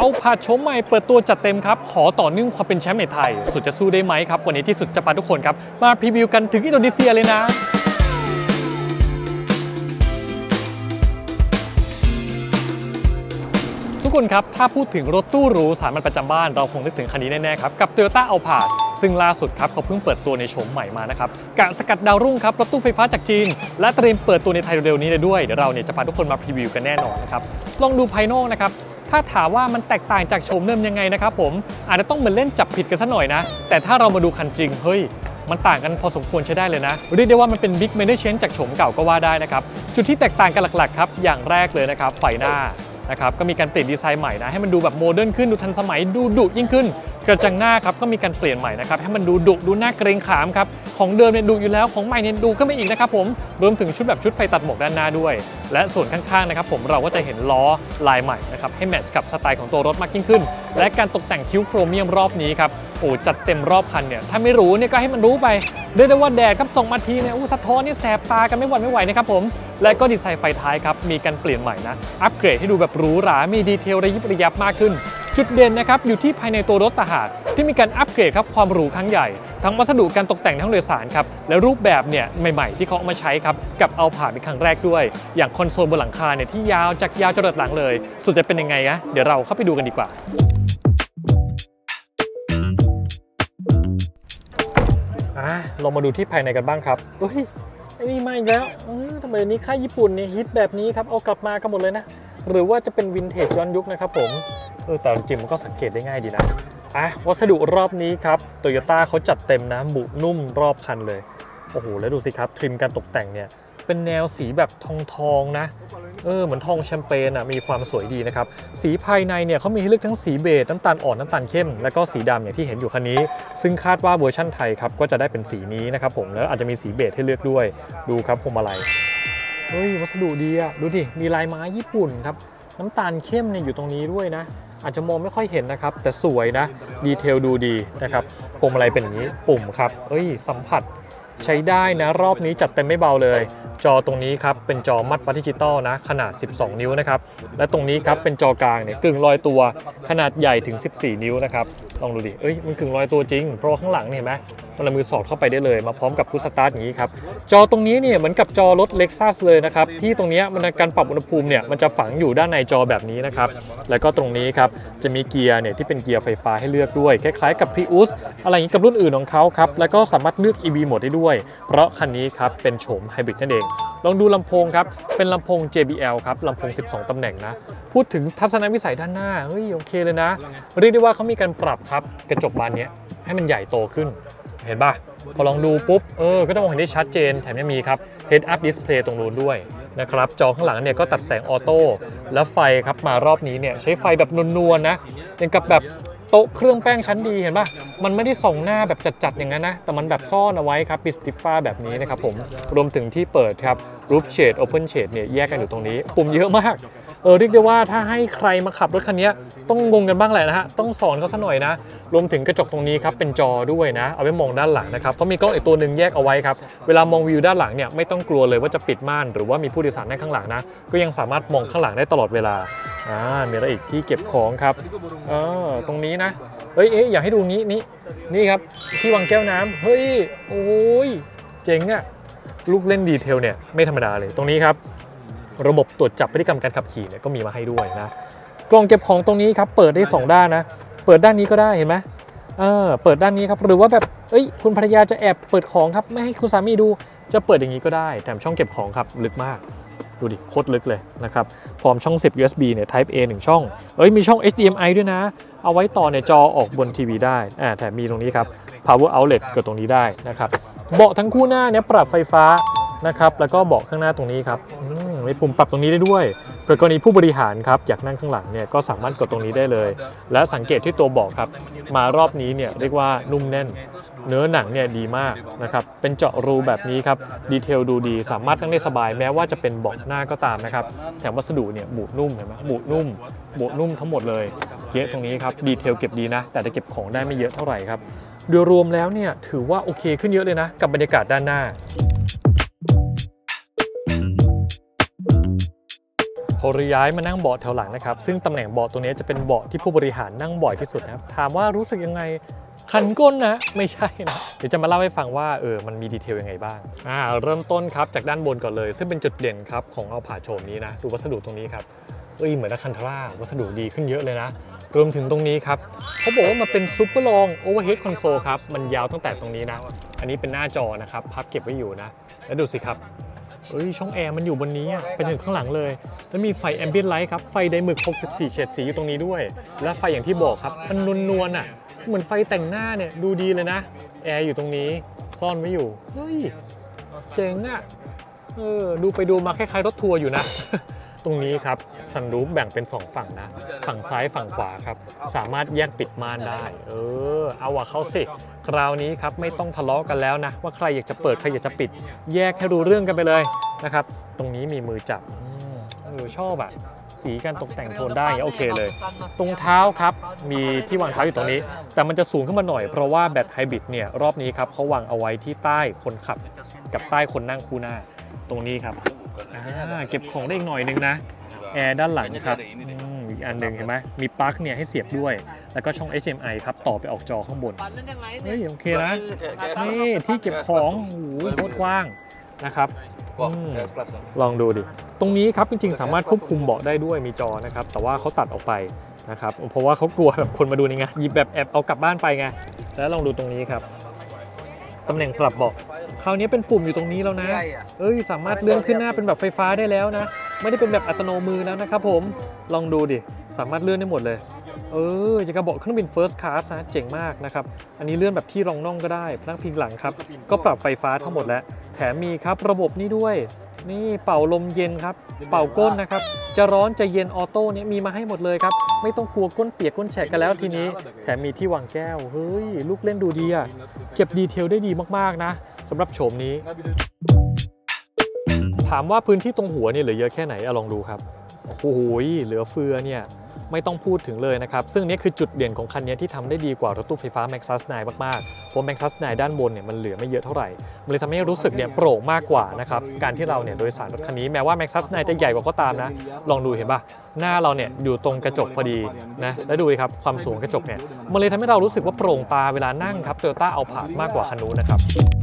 ผาดโฉมใหม่เปิดตัวจัดเต็มครับขอต่อเนื่องความเป็นแชมป์ในไทยสุดจะสู้ได้ไหมครับวันนี้ที่สุดจะพาทุกคนครับมาพรีวิวกันถึงอินโดนีเซียเลยนะทุกคนครับถ้าพูดถึงรถตู้หรูสามัญประจำบ้านเราคงนึกถึงคันนี้แน่ๆครับกับ Toyota Alphard ซึ่งล่าสุดครับเขาเพิ่งเปิดตัวในโฉมใหม่มานะครับกะสกัดดาวรุ่งครับรถตู้ไฟฟ้าจากจีนและเตรียมเปิดตัวในไทยเร็วๆนี้เลยด้วยเดี๋ยวเราเนี่ยจะพาทุกคนมาพรีวิวกันแน่นอนนะครับลองดูภายนอกนะครับถ้าถามว่ามันแตกต่างจากโฉมเดิมยังไงนะครับผมอาจจะต้องเหมือนเล่นจับผิดกันสักหน่อยนะแต่ถ้าเรามาดูคันจริงเฮ้ยมันต่างกันพอสมควรใช้ได้เลยนะเรียกได้ว่ามันเป็น Big Major Change จากโฉมเก่าก็ว่าได้นะครับจุดที่แตกต่างกันหลักๆครับอย่างแรกเลยนะครับไฟหน้านะครับก็มีการเปลี่ยนดีไซน์ใหม่นะให้มันดูแบบโมเดิร์นขึ้นดูทันสมัยดูดุยิ่งขึ้นกระจังหน้าครับก็มีการเปลี่ยนใหม่นะครับให้มันดูดุดูน่าเกรงขามครับของเดิมเนี่ยดุอยู่แล้วของใหม่เนี่ยดูขึ้นมาอีกนะครับผมรวมถึงชุดไฟตัดหมอกด้านหน้าด้วยและส่วนข้างๆนะครับผมเราก็จะเห็นล้อลายใหม่นะครับให้แมทช์กับสไตล์ของตัวรถมากยิ่งขึ้นและการตกแต่งคิ้วโครเมียมรอบนี้ครับโอ้จัดเต็มรอบคันเนี่ยถ้าไม่รู้เนี่ยก็ให้มันรู้ไปเรียกได้ว่าแดดครับส่องมาทีเนี่ยสะท้อนนี่แสบตากันไม่หวั่นไม่ไหวนะครับผมและก็ดีไซน์ไฟท้ายครับมีการเปลี่ยนใหม่นะอัปเกรดให้ดูแบบหรูหรามีดีเทลระยิบระยับมากขึ้นจุดเด่นนะครับอยู่ที่ภายในตัวรถต่างหากที่มีการอัปเกรดครับความหรูครั้งใหญ่ทั้งวัสดุการตกแต่งในห้องโดยสารครับและรูปแบบเนี่ยใหม่ๆที่เขาเอามาใช้ครับกับเอาผ่านเป็นครั้งแรกด้วยอย่างคอนโซลบนหลังคาเนี่ยที่ยาวจากยาวจรดหลังเลยสุดจะเป็นยังไงนะเดี๋ยวเราเข้าไปดูกันดีกว่าลองมาดูที่ภายในกันบ้างครับเฮ้ยไอ้นี่มาอีกแล้วทำไมนี้ค่ายญี่ปุ่นเนี่ยฮิตแบบนี้ครับเอากลับมากันหมดเลยนะหรือว่าจะเป็นวินเทจย้อนยุคนะครับผมแต่จริงมันก็สังเกตได้ง่ายดีนะวัสดุรอบนี้ครับโตโยต้าเขาจัดเต็มนะบุนุ่มรอบคันเลยโอ้โหแล้วดูสิครับทริมการตกแต่งเนี่ยเป็นแนวสีแบบทองนะเหมือนทองแชมเปญมีความสวยดีนะครับสีภายในเนี่ยเขามีให้เลือกทั้งสีเบจน้ำตาลอ่อนน้ำตาลเข้มแล้วก็สีดำอย่างที่เห็นอยู่คันนี้ซึ่งคาดว่าเวอร์ชั่นไทยครับก็จะได้เป็นสีนี้นะครับผมแล้วอาจจะมีสีเบจให้เลือกด้วยดูครับพวงมาลัยวัสดุดีดูดิมีลายไม้ญี่ปุ่นครับน้ำตาลเข้มเนี่ยอยู่ตรงนี้ด้วยนะอาจจะมองไม่ค่อยเห็นนะครับแต่สวยนะดีเทลดูดีนะครับพวงมาลัยเป็นอย่างนี้ปุ่มครับสัมผัสใช้ได้นะรอบนี้จัดเต็มไม่เบาเลยจอตรงนี้ครับเป็นจอมัดวัดดิจิตอลนะขนาด12นิ้วนะครับและตรงนี้ครับเป็นจอกลางเนี่ยกึ่งลอยตัวขนาดใหญ่ถึง14นิ้วนะครับลองดูดิมันกึ่งลอยตัวจริงเพราะข้างหลังเห็นไหมมันเอามือสอดเข้าไปได้เลยมาพร้อมกับพุชสตาร์ทอย่างนี้ครับจอตรงนี้เนี่ยเหมือนกับจอรถ Lexus เลยนะครับที่ตรงนี้มันการปรับอุณหภูมิเนี่ยมันจะฝังอยู่ด้านในจอแบบนี้นะครับแล้วก็ตรงนี้ครับจะมีเกียร์เนี่ยที่เป็นเกียร์ไฟฟ้าให้เลือกด้วยคล้ายๆกับ Prius อะไรอย่างนี้กับรุ่นอื่นของเขาครับแล้วก็สามารถเลือก EV โหมดได้ด้วยเพราะคันนี้ครับเป็นโฉมไฮบริดนั่นเองลองดูลำโพงครับเป็นลำโพง JBL ครับลำโพง12ตำแหน่งนะพูดถึงทัศนวิสัยด้านหน้าโอเคเลยนะเรียกได้ว่าเขามีการปรับครับกระจกบานนี้ให้มันใหญ่โตขึ้นเห็นป่ะพอลองดูปุ๊บก็จะมองเห็นได้ชัดเจนแถมยังมีครับ Head Up Display ตรงนู้นด้วยนะครับจอข้างหลังเนี่ยก็ตัดแสงออโต้แล้วไฟครับมารอบนี้เนี่ยใช้ไฟแบบนวลๆนะอย่างกับแบบโต๊ะเครื่องแป้งชั้นดีเห็นป่ะมันไม่ได้ส่องหน้าแบบจัดๆอย่างนั้นนะแต่มันแบบซ่อนเอาไว้ครับปิดสติฟฟ้าแบบนี้นะครับผมรวมถึงที่เปิดครับ Roof Shade Open Shade เนี่ยแยกกันอยู่ตรงนี้ปุ่มเยอะมากเรียกได้ว่าถ้าให้ใครมาขับรถคันนี้ต้องงงกันบ้างแหละนะฮะต้องสอนเขาซะหน่อยนะรวมถึงกระจกตรงนี้ครับเป็นจอด้วยนะเอาไว้มองด้านหลังนะครับเพราะมีกล้องอีกตัวหนึ่งแยกเอาไว้ครับเวลามองวิวด้านหลังเนี่ยไม่ต้องกลัวเลยว่าจะปิดม่านหรือว่ามีผู้โดยสารนั่งข้างหลังนะก็ยังสามารถมองข้างหลังได้ตลอดเวลามีอะไรอีกที่เก็บของครับตรงนี้นะอยากให้ดูนี่ครับที่วางแก้วน้ำโอ้ยเจ๋งอะลูกเล่นดีเทลเนี่ยไม่ธรรมดาเลยตรงนี้ครับระบบตรวจจับพฤติกรรมการขับขี่เนี่ยก็มีมาให้ด้วยนะกล่องเก็บของตรงนี้ครับเปิดได้2ด้านนะเปิดด้านนี้ก็ได้เห็นไหมเปิดด้านนี้ครับหรือว่าแบบคุณภรรยาจะแอบเปิดของครับไม่ให้คุณสามีดูจะเปิดอย่างนี้ก็ได้แถมช่องเก็บของครับลึกมากดูดิโคตรลึกเลยนะครับพร้อมช่อง10 USB เนี่ย Type A 1ช่องมีช่อง HDMI ด้วยนะเอาไว้ต่อในจอออกบนทีวีได้แถมมีตรงนี้ครับ Power Outlet ก็ตรงนี้ได้นะครับเบาะทั้งคู่หน้าเนี่ยปรับไฟฟ้านะครับแล้วก็เบาะข้างหน้าตรงนี้ครับมีปุ่มปรับตรงนี้ได้ด้วยเผื่อกรณีผู้บริหารครับอยากนั่งข้างหลังเนี่ยก็สามารถกดตรงนี้ได้เลยและสังเกตที่ตัวเบาะครับมารอบนี้เนี่ยเรียกว่านุ่มแน่นเนื้อหนังเนี่ยดีมากนะครับเป็นเจาะรูแบบนี้ครับดีเทลดูดีสามารถนั่งได้สบายแม้ว่าจะเป็นเบาะหน้าก็ตามนะครับแถมวัสดุเนี่ยบุนุ่มเห็นไหมบุนุ่มทั้งหมดเลยเยอะตรงนี้ครับดีเทลเก็บดีนะแต่จะเก็บของได้ไม่เยอะเท่าไหร่ครับโดยรวมแล้วเนี่ยถือว่าโอเคขึ้นเยอะเลยนะกับบรรยากาศด้านหน้าพอย้ายมานั่งเบาะแถวหลังนะครับซึ่งตำแหน่งเบาะตัวนี้จะเป็นเบาะที่ผู้บริหารนั่งบ่อยที่สุดนะครับถามว่ารู้สึกยังไงคันก้นนะไม่ใช่นะเดี๋ยวจะมาเล่าให้ฟังว่ามันมีดีเทลยังไงบ้างเริ่มต้นครับจากด้านบนก่อนเลยซึ่งเป็นจุดเด่นครับของเอาผาโฉมนี้นะดูวัสดุตรงนี้ครับเหมือนคันทราวัสดุดีขึ้นเยอะเลยนะรวมถึงตรงนี้ครับเขาบอกว่ามันเป็นซูเปอร์ลองโอเวอร์เฮดคอนโซลครับมันยาวตั้งแต่ตรงนี้นะอันนี้เป็นหน้าจอนะครับพับเก็บไว้อยู่นะแล้วดูสิครับช่องแอร์มันอยู่บนนี้ไปถึงข้างหลังเลยแล้วมีไฟแอมเบียนไลท์ครับไฟไดหมึก64เฉดสีอยู่ตรงนี้ด้วยและไฟอย่างที่บอกครับมันนวลๆเหมือนไฟแต่งหน้าเนี่ยดูดีเลยนะแอร์อยู่ตรงนี้ซ่อนไว้อยู่เจ๋งดูไปดูมาคล้ายๆรถทัวร์อยู่นะ ตรงนี้ครับซันรูฟแบ่งเป็น2ฝั่งนะฝั่งซ้ายฝั่งขวาครับสามารถแยกปิดม่านได้เอาว่าเขาสิคราวนี้ครับไม่ต้องทะเลาะกันแล้วนะว่าใครอยากจะเปิดใครอยากจะปิดแยกให้รู้เรื่องกันไปเลยนะครับตรงนี้มีมือจับชอบสีการตกแต่งโทนได้โอเคเลยตรงเท้าครับมีที่วางเท้าอยู่ตรงนี้แต่มันจะสูงขึ้นมาหน่อยเพราะว่าแบตไฮบริดเนี่ยรอบนี้ครับเขาวางเอาไว้ที่ใต้คนขับกับใต้คนนั่งคู่หน้าตรงนี้ครับเก็บของได้อีกหน่อยนึงนะแอร์ด้านหลังครับอีกอันหนึ่งเห็นไหมมีปลั๊กเนี่ยให้เสียบด้วยแล้วก็ช่อง HDMI ครับต่อไปออกจอข้างบนโอเคนะนี่ที่เก็บของโคตรกว้างนะครับลองดูดิตรงนี้ครับจริงๆสามารถควบคุมเบาะได้ด้วยมีจอนะครับแต่ว่าเขาตัดออกไปนะครับเพราะว่าเขากลัวแบบคนมาดูนี่ไงหยิบแบบแอบเอากลับบ้านไปไงแล้วลองดูตรงนี้ครับตำแหน่งปรับเบาะคราวนี้เป็นปุ่มอยู่ตรงนี้แล้วนะสามารถเลื่อนขึ้นหน้าเป็นแบบไฟฟ้าได้แล้วนะไม่ได้เป็นแบบอัตโนมือแล้วนะครับผมลองดูดิสามารถเลื่อนได้หมดเลยจะกระเบาะเครื่องบิน First Class นะเจ๋งมากนะครับอันนี้เลื่อนแบบที่รองน่องก็ได้พนักพิงหลังครับก็ปรับไฟฟ้าทั้งหมดแล้วแถมมีครับระบบนี้ด้วยนี่เป่าลมเย็นครับเป่าก้นนะครับจะร้อนจะเย็นออโต้เนี่ยมีมาให้หมดเลยครับไม่ต้องกลัวก้นเปียกก้นแฉะกันแล้วทีนี้แถมมีที่วางแก้วลูกเล่นดูดีเก็บดีเทลได้ดีมากๆนะสำหรับโฉมนี้ถามว่าพื้นที่ตรงหัวเนี่ยเหลือเยอะแค่ไหนลองดูครับโอ้โหเหลือเฟือเนี่ยไม่ต้องพูดถึงเลยนะครับซึ่งนี่คือจุดเด่นของคันนี้ที่ทำได้ดีกว่ารถตู้ไฟฟ้า Maxus 9 มากๆเพราะ Maxus 9 ด้านบนเนี่ยมันเหลือไม่เยอะเท่าไหร่มันเลยทำให้รู้สึกเนี่ยโปร่งมากกว่านะครับการที่เราเนี่ยโดยสารรถคันนี้แม้ว่า Maxus 9 จะใหญ่กว่าก็ตามนะลองดูเห็นป่ะหน้าเราเนี่ยอยู่ตรงกระจกพอดีนะแล้วดูครับความสูงกระจกเนี่ยมันเลยทำให้เรารู้สึกว่าโปร่งตาเวลานั่งครับ Toyota Alphard มากกว่าคันนู้นนะครับ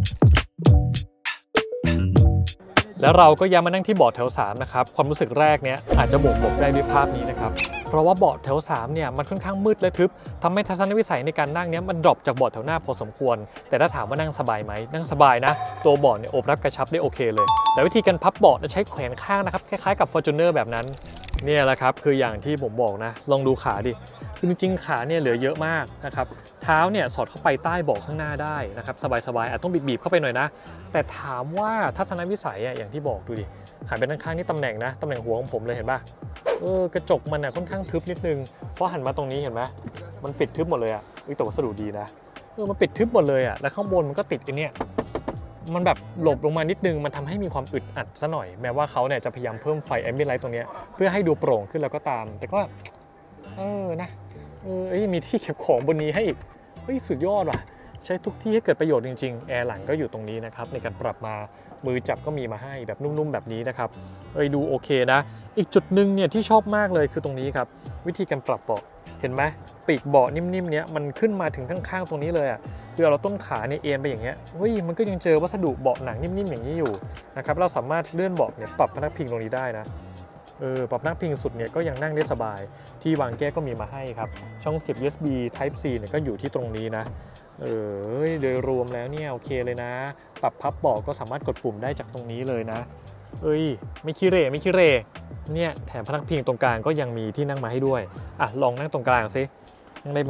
แล้วเราก็ย้ายมานั่งที่เบาะแถว3นะครับความรู้สึกแรกเนี่ยอาจจะบ่งบอกได้ด้วยภาพนี้นะครับเพราะว่าเบาะแถว3เนี่ยมันค่อนข้างมืดและทึบทำให้ทัศนวิสัยในการนั่งเนี่ยมันดรอปจากเบาะแถวหน้าพอสมควรแต่ถ้าถามว่านั่งสบายไหมนั่งสบายนะตัวเบาะเนี่ยโอบรับกระชับได้โอเคเลยแต่วิธีการพับเบาะจะใช้แขวนข้างนะครับคล้ายๆกับ Fortuner แบบนั้นเนี่ยแหละครับคืออย่างที่ผมบอกนะลองดูขาดิคือจริงๆขาเนี่ยเหลือเยอะมากนะครับเท้าเนี่ยสอดเข้าไปใต้เบาะข้างหน้าได้นะครับสบายๆอาจต้องบีบๆเข้าไปหน่อยนะแต่ถามว่าทัศนวิสัยอย่างที่บอกดูดิหันไปด้านข้างนี่ตำแหน่งนะตำแหน่งหัวของผมเลยเห็นป่ะกระจกมันค่อนข้างทึบนิดนึงเพราะหันมาตรงนี้เห็นไหมมันปิดทึบหมดเลยแต่วัสดุดีนะมันปิดทึบหมดเลยแล้วข้างบนมันก็ติดเนี่ยมันแบบหลบลงมานิดนึงมันทำให้มีความอึดอัดซะหน่อยแม้ว่าเขาเนี่ยจะพยายามเพิ่มไฟแอมเบียนไลท์ตรงนี้เพื่อให้ดูโปร่งขึ้นแล้วก็ตามแต่ก็นะมีที่เก็บของบนนี้ให้อีกสุดยอดว่ะใช้ทุกที่ให้เกิดประโยชน์จริงๆแอร์หลังก็อยู่ตรงนี้นะครับในการปรับมามือจับก็มีมาให้แบบนุ่มๆแบบนี้นะครับดูโอเคนะอีกจุดหนึ่งเนี่ยที่ชอบมากเลยคือตรงนี้ครับวิธีการปรับเบาะเห็นไหมปีกเบาะนิ่มๆเนี้ยมันขึ้นมาถึงข้างๆตรงนี้เลยคือเราต้นขาเนี่ยเอ็นไปอย่างเงี้ยมันก็ยังเจอวัสดุเบาะหนังนิ่มๆอย่างนี้อยู่นะครับเราสามารถเลื่อนเบาะเนี่ยปรับพนักพิงตรงนี้ได้นะปรับนั่งพิงสุดเนี่ยก็ยังนั่งได้สบายที่วางแก้วก็มีมาให้ครับช่องเสียบ USB Type C เนี่ยก็อยู่ที่ตรงนี้นะโดยรวมแล้วเนี่ยโอเคเลยนะปรับพับเบาะก็สามารถกดปุ่มได้จากตรงนี้เลยนะไม่ขี้เหร่เนี่ยแถมพนักพิงตรงกลางก็ยังมีที่นั่งมาให้ด้วยลองนั่งตรงกลางสินั่งได้ไหม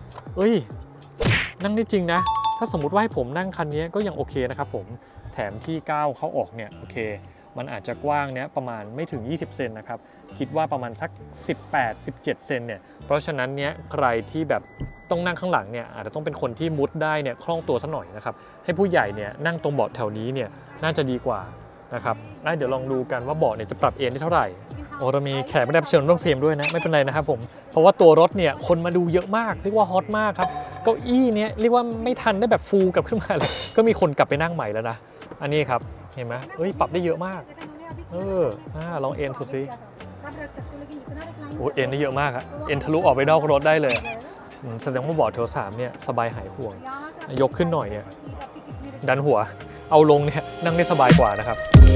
นั่งได้จริงนะถ้าสมมุติว่าให้ผมนั่งคันนี้ก็ยังโอเคนะครับผมแถมที่ก้าวเข้าออกเนี่ยโอเคมันอาจจะกว้างเนี้ยประมาณไม่ถึง20เซนนะครับคิดว่าประมาณสัก18-17เซนเนี่ยเพราะฉะนั้นเนี้ยใครที่แบบต้องนั่งข้างหลังเนี่ยอาจจะต้องเป็นคนที่มุดได้เนี่ยคล่องตัวซะหน่อยนะครับให้ผู้ใหญ่เนี่ยนั่งตรงเบาะแถวนี้เนี่ยน่าจะดีกว่านะครับเดี๋ยวลองดูกันว่าเบาะเนี่ยจะปรับเอนได้เท่าไหร่เรามีแขกไม่ได้เชิญร่วมเฟรมด้วยนะไม่เป็นไรนะครับผมเพราะว่าตัวรถเนี่ยคนมาดูเยอะมากเรียกว่าฮอตมากครับเก้าอี้เนี้ยเรียกว่าไม่ทันได้แบบฟูลกลับขึ้นมาเลยก็มีคนกลับไปนั่งใหม่แล้วนะอันนี้ครับเห็นไหมปรับได้เยอะมากลองเอนสุดสิโอ้เอ็นนี่เยอะมากอะเอ็นทะลุออกไปนอกรถได้เลยแสดงว่าเบาะแถว3เนี่ยสบายหายห่วงยกขึ้นหน่อยเนี่ยดันหัวเอาลงเนี่ยนั่งได้สบายกว่านะครับ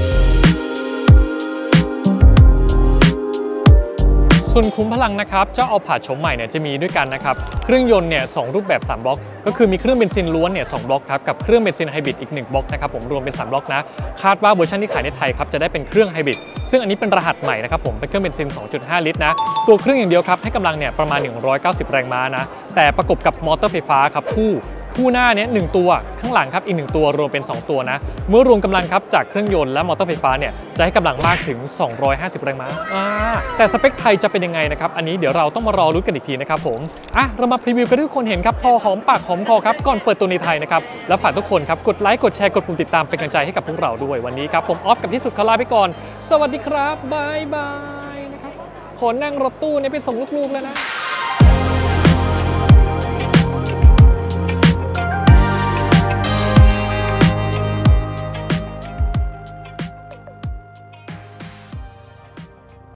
ส่วนคุ้มพลังนะครับเจ้าเอาผาดโฉมใหม่เนี่ยจะมีด้วยกันนะครับเครื่องยนต์เนี่ย2รูปแบบ3บล็อกก็คือมีเครื่องเบนซินล้วนเนี่ย2บล็อกครับกับเครื่องเบนซินไฮบริดอีก1บล็อกนะครับผมรวมเป็น3บล็อกนะคาดว่าเวอร์ชันที่ขายในไทยครับจะได้เป็นเครื่องไฮบริดซึ่งอันนี้เป็นรหัสใหม่นะครับผมเป็นเครื่องเบนซิน 2.5 ลิตรนะตัวเครื่องอย่างเดียวครับให้กำลังเนี่ยประมาณ190แรงม้านะแต่ประกบกับมอเตอร์ไฟฟ้าครับคู่หน้าเนี่ย1ตัวข้างหลังครับอีก1ตัวรวมเป็น2ตัวนะเมื่อรวมกำลังครับจากเครื่องยนต์และมอเตอร์ไฟฟ้าเนี่ยจะให้กำลังมากถึง250แรงม้าแต่สเปคไทยจะเป็นยังไงนะครับอันนี้เดี๋ยวเราต้องมารอลุ้นกันอีกทีนะครับผมเรามาพรีวิวกันทุกคนเห็นครับพอหอมปากหอมคอครับก่อนเปิดตัวในไทยนะครับแล้วฝากทุกคนครับกดไลค์กดแชร์กดปุ่มติดตามเป็นกำลังใจให้กับพวกเราด้วยวันนี้ครับผมออฟกับที่สุดขอลาไปก่อนสวัสดีครับบายบายนะครับขอนั่งรถตู้เนี่ยไปส่งลูกๆแล้วนะ